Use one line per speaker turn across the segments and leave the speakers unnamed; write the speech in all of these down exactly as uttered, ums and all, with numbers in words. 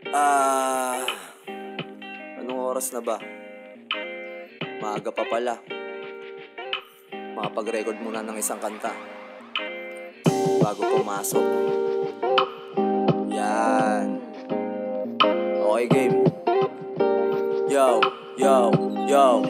Ah, anong oras na ba? Maaga pa pala. Makapag-record muna ng isang kanta bago pumasok. Yan. Okay, game. Yo, yo, yo.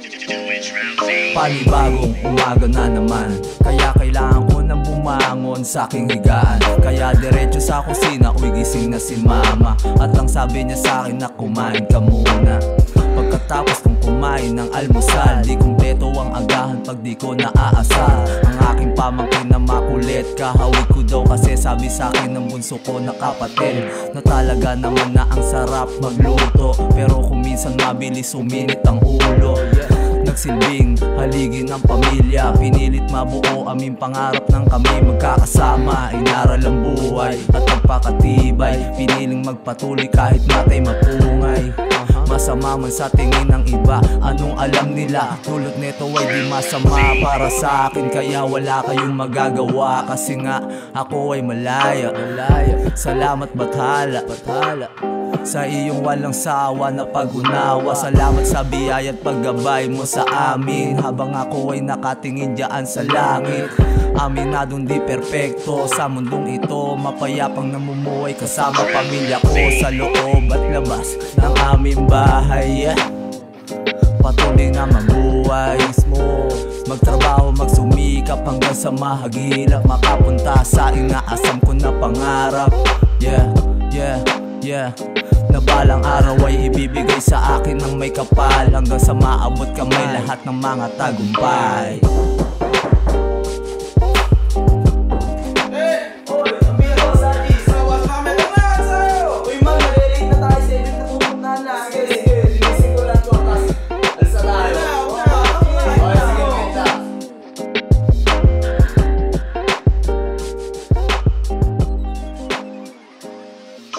Panibagong umaga na naman, kaya kailangan ko nang bumangon sa aking higaan. Kaya diretso sa kusina, uy gising na si mama. At ang sabi niya sa akin na kumain ka muna. Pagkatapos kong kumain ng almusal, di kumpleto ang agahan pag di ko naaasal. Ang aking pamangkin na makulit, kahawig ko daw kasi sabi sa akin ng bunso ko na kapatid na talaga naman na ang sarap magluto, pero kung minsan mabilis uminit ang ulo. Nagsilbing haligi ng pamilya, pinilit mabuo aming pangarap ng kami magkakasama. Inaral ang buhay at magpakatibay, piniling magpatuloy kahit matay mapungay. Masama man sa tingin ng iba, anong alam nila? Tulot nito ay di masama para sa akin, kaya wala kayong magagawa. Kasi nga ako ay malaya, malaya. Salamat bathala, bathala sa iyong walang sawa na pag-unawa. Salamat sa biyaya at paggabay mo sa amin habang ako ay nakatingin dyan sa langit. Aminadong di perpekto sa mundong ito, mapayapang namumuhay kasama pamilya ko sa loob at labas ng aming bahay. Patuloy na mabuhay, magtrabaho, magsumikap hanggang sa mahagilap, makapunta sa inaasam ko na pangarap. Yeah, yeah, yeah. Na balang araw ay ibibigay sa akin ng may kapal, hanggang sa maabot kamay lahat ng mga tagumpay.